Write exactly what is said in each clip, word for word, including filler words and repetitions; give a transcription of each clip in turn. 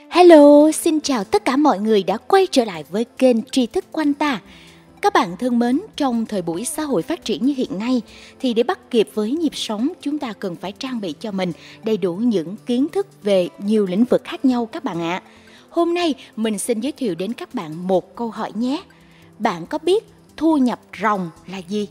Hello, xin chào tất cả mọi người đã quay trở lại với kênh Tri Thức Quanh Ta. Các bạn thân mến, trong thời buổi xã hội phát triển như hiện nay thì để bắt kịp với nhịp sống, chúng ta cần phải trang bị cho mình đầy đủ những kiến thức về nhiều lĩnh vực khác nhau các bạn ạ. Hôm nay mình xin giới thiệu đến các bạn một câu hỏi nhé. Bạn có biết thu nhập ròng là gì?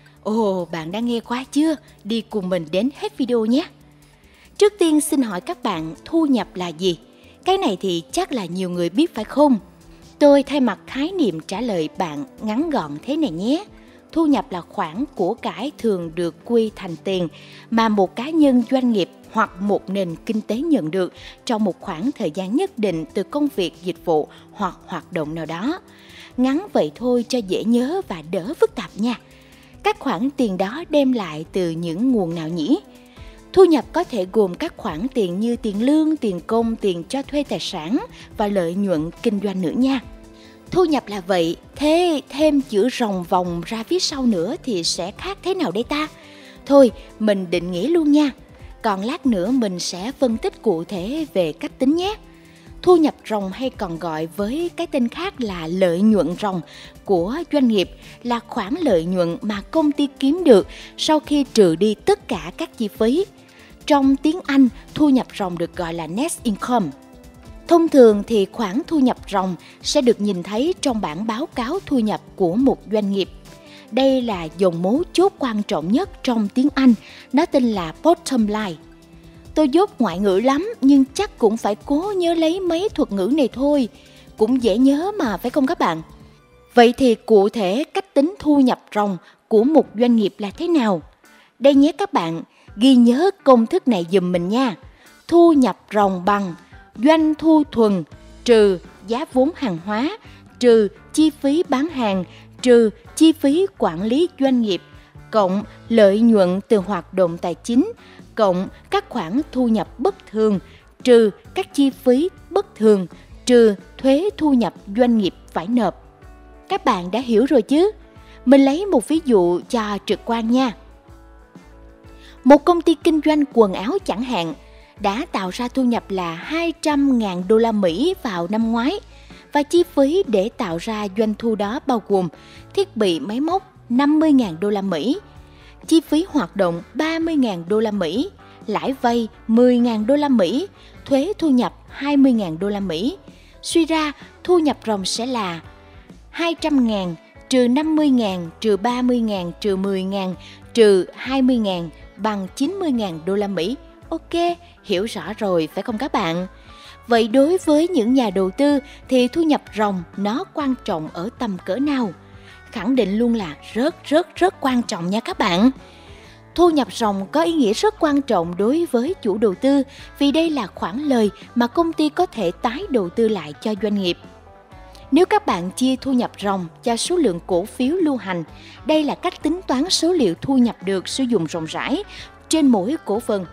Ồ, bạn đã nghe qua chưa? Đi cùng mình đến hết video nhé. Trước tiên xin hỏi các bạn, thu nhập là gì? Cái này thì chắc là nhiều người biết phải không? Tôi thay mặt khái niệm trả lời bạn ngắn gọn thế này nhé. Thu nhập là khoản của cải thường được quy thành tiền mà một cá nhân, doanh nghiệp hoặc một nền kinh tế nhận được trong một khoảng thời gian nhất định từ công việc, dịch vụ hoặc hoạt động nào đó. Ngắn vậy thôi cho dễ nhớ và đỡ phức tạp nha. Các khoản tiền đó đem lại từ những nguồn nào nhỉ? Thu nhập có thể gồm các khoản tiền như tiền lương, tiền công, tiền cho thuê tài sản và lợi nhuận kinh doanh nữa nha. Thu nhập là vậy, thế thêm chữ ròng vòng ra phía sau nữa thì sẽ khác thế nào đây ta? Thôi, mình định nghĩa luôn nha. Còn lát nữa mình sẽ phân tích cụ thể về cách tính nhé. Thu nhập ròng hay còn gọi với cái tên khác là lợi nhuận ròng của doanh nghiệp là khoản lợi nhuận mà công ty kiếm được sau khi trừ đi tất cả các chi phí. Trong tiếng Anh, thu nhập ròng được gọi là net income. Thông thường thì khoản thu nhập ròng sẽ được nhìn thấy trong bảng báo cáo thu nhập của một doanh nghiệp. Đây là dòng mấu chốt quan trọng nhất trong tiếng Anh, nó tên là bottom line. Tôi dốt ngoại ngữ lắm nhưng chắc cũng phải cố nhớ lấy mấy thuật ngữ này thôi. Cũng dễ nhớ mà phải không các bạn? Vậy thì cụ thể cách tính thu nhập ròng của một doanh nghiệp là thế nào? Đây nhé các bạn, ghi nhớ công thức này giùm mình nha. Thu nhập ròng bằng doanh thu thuần trừ giá vốn hàng hóa trừ chi phí bán hàng trừ chi phí quản lý doanh nghiệp cộng lợi nhuận từ hoạt động tài chính cộng các khoản thu nhập bất thường trừ các chi phí bất thường trừ thuế thu nhập doanh nghiệp phải nộp. Các bạn đã hiểu rồi chứ? Mình lấy một ví dụ cho trực quan nha. Một công ty kinh doanh quần áo chẳng hạn đã tạo ra thu nhập là hai trăm nghìn đô la Mỹ vào năm ngoái và chi phí để tạo ra doanh thu đó bao gồm thiết bị máy móc năm mươi nghìn đô la Mỹ, chi phí hoạt động ba mươi nghìn đô la Mỹ, lãi vay mười nghìn đô la Mỹ, thuế thu nhập hai mươi nghìn đô la Mỹ. Suy ra thu nhập ròng sẽ là hai trăm nghìn trừ năm mươi nghìn trừ ba mươi nghìn trừ mười nghìn trừ hai mươi nghìn bằng chín mươi nghìn đô la Mỹ. Ok, hiểu rõ rồi phải không các bạn? Vậy đối với những nhà đầu tư thì thu nhập ròng nó quan trọng ở tầm cỡ nào? Khẳng định luôn là rất rất rất quan trọng nha các bạn. Thu nhập ròng có ý nghĩa rất quan trọng đối với chủ đầu tư vì đây là khoản lời mà công ty có thể tái đầu tư lại cho doanh nghiệp. Nếu các bạn chia thu nhập ròng cho số lượng cổ phiếu lưu hành, đây là cách tính toán số liệu thu nhập được sử dụng rộng rãi trên mỗi cổ phần.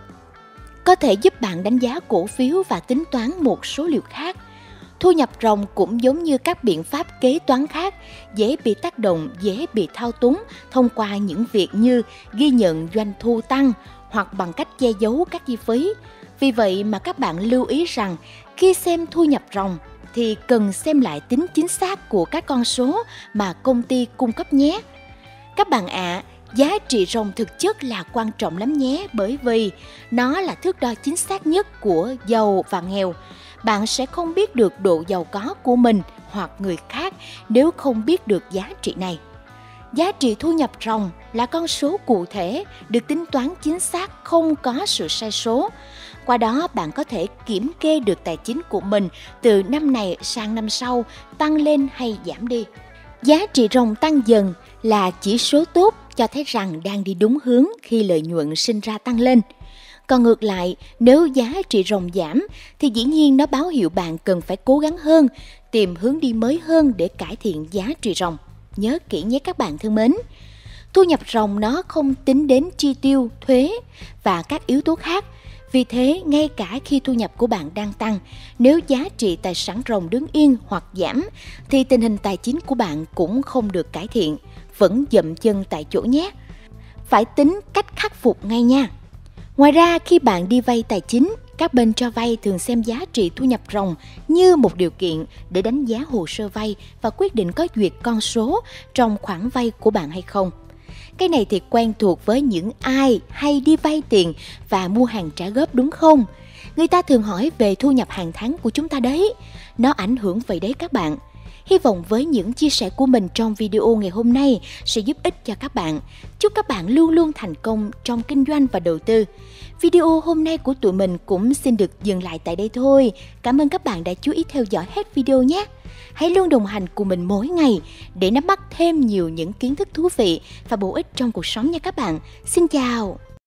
Có thể giúp bạn đánh giá cổ phiếu và tính toán một số liệu khác. Thu nhập ròng cũng giống như các biện pháp kế toán khác, dễ bị tác động, dễ bị thao túng thông qua những việc như ghi nhận doanh thu tăng hoặc bằng cách che giấu các chi phí. Vì vậy mà các bạn lưu ý rằng khi xem thu nhập ròng thì cần xem lại tính chính xác của các con số mà công ty cung cấp nhé. Các bạn ạ, à, giá trị ròng thực chất là quan trọng lắm nhé, bởi vì nó là thước đo chính xác nhất của giàu và nghèo. Bạn sẽ không biết được độ giàu có của mình hoặc người khác nếu không biết được giá trị này. Giá trị thu nhập ròng là con số cụ thể, được tính toán chính xác, không có sự sai số. Qua đó bạn có thể kiểm kê được tài chính của mình từ năm này sang năm sau, tăng lên hay giảm đi. Giá trị ròng tăng dần là chỉ số tốt cho thấy rằng đang đi đúng hướng khi lợi nhuận sinh ra tăng lên. Còn ngược lại, nếu giá trị ròng giảm thì dĩ nhiên nó báo hiệu bạn cần phải cố gắng hơn, tìm hướng đi mới hơn để cải thiện giá trị ròng. Nhớ kỹ nhé các bạn thân mến. Thu nhập ròng nó không tính đến chi tiêu, thuế và các yếu tố khác. Vì thế, ngay cả khi thu nhập của bạn đang tăng, nếu giá trị tài sản ròng đứng yên hoặc giảm, thì tình hình tài chính của bạn cũng không được cải thiện, vẫn dậm chân tại chỗ nhé. Phải tính cách khắc phục ngay nha. Ngoài ra, khi bạn đi vay tài chính, Các bên cho vay thường xem giá trị thu nhập ròng như một điều kiện để đánh giá hồ sơ vay và quyết định có duyệt con số trong khoản vay của bạn hay không. Cái này thì quen thuộc với những ai hay đi vay tiền và mua hàng trả góp đúng không? Người ta thường hỏi về thu nhập hàng tháng của chúng ta đấy. Nó ảnh hưởng vậy đấy các bạn. Hy vọng với những chia sẻ của mình trong video ngày hôm nay sẽ giúp ích cho các bạn. Chúc các bạn luôn luôn thành công trong kinh doanh và đầu tư. Video hôm nay của tụi mình cũng xin được dừng lại tại đây thôi. Cảm ơn các bạn đã chú ý theo dõi hết video nhé. Hãy luôn đồng hành cùng mình mỗi ngày để nắm bắt thêm nhiều những kiến thức thú vị và bổ ích trong cuộc sống nha các bạn. Xin chào!